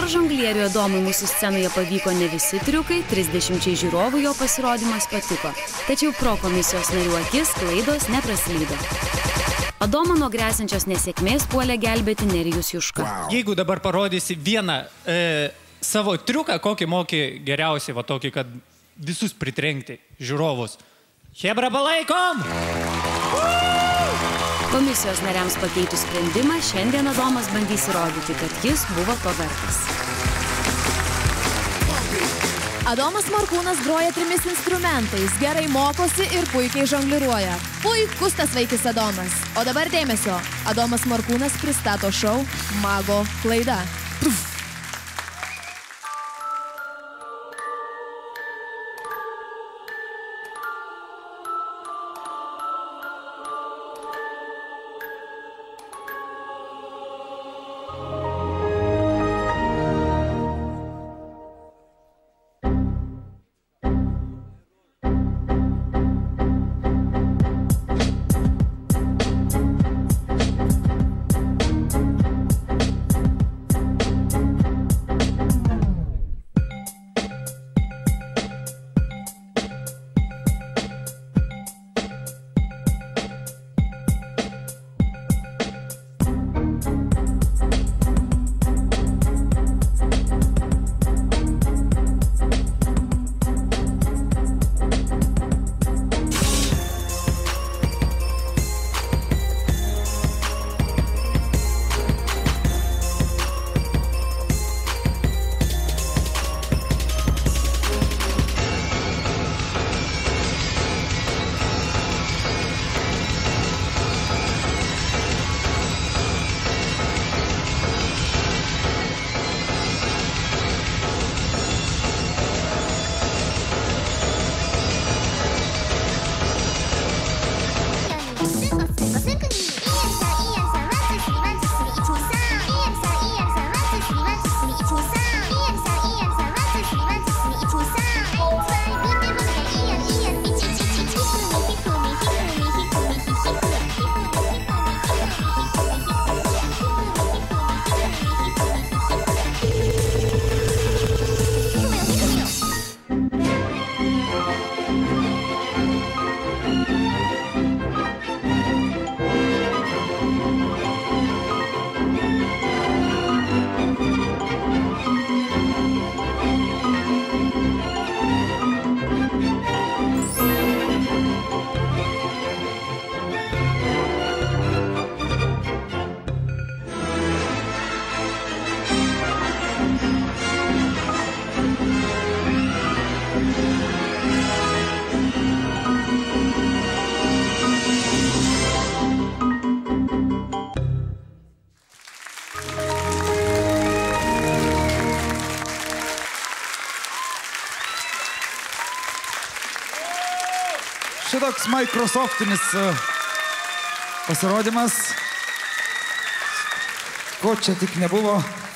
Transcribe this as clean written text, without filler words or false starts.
Nors žonglieriui Adomui mūsų scenoje pavyko ne visi triukai, 30 žiūrovų jo pasirodymas patiko. Tačiau pro komisijos narių akis klaidos nepraslydo. Adomą nuo grėsiančios nesėkmės puolė gelbėti Nerijus Juška. Jeigu dabar parodysi vieną savo triuką, kokį moki geriausiai, va tokį, kad visus pritrenkti žiūrovus. Chebra, palaikom! Komisijos nariams pakeitus sprendimą, šiandien Adomas bandys įrodyti, kad jis buvo to vertas. Adomas Morkūnas groja 3 instrumentais, gerai mokosi ir puikiai žongliruoja. Puikus tas vaikis Adomas. O dabar dėmesio. Adomas Morkūnas pristato šou Mago klaida. Šitoks Microsoftinis pasirodymas, ko čia tik nebuvo.